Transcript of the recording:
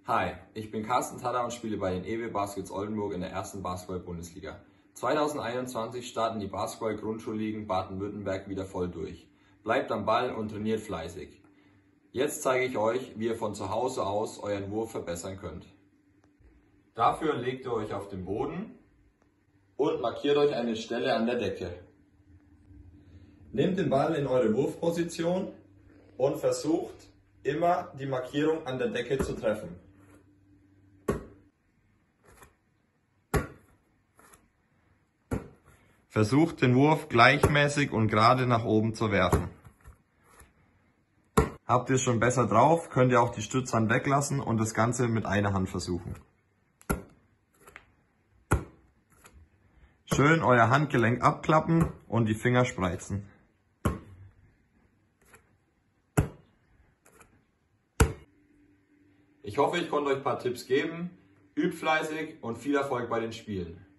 Hi, ich bin Carsten Tada und spiele bei den EW Baskets Oldenburg in der ersten Basketball-Bundesliga. 2021 starten die Basketball-Grundschulligen Baden-Württemberg wieder voll durch. Bleibt am Ball und trainiert fleißig. Jetzt zeige ich euch, wie ihr von zu Hause aus euren Wurf verbessern könnt. Dafür legt ihr euch auf den Boden und markiert euch eine Stelle an der Decke. Nehmt den Ball in eure Wurfposition und versucht immer die Markierung an der Decke zu treffen. Versucht den Wurf gleichmäßig und gerade nach oben zu werfen. Habt ihr es schon besser drauf, könnt ihr auch die Stützhand weglassen und das Ganze mit einer Hand versuchen. Schön euer Handgelenk abklappen und die Finger spreizen. Ich hoffe, ich konnte euch ein paar Tipps geben. Übt fleißig und viel Erfolg bei den Spielen.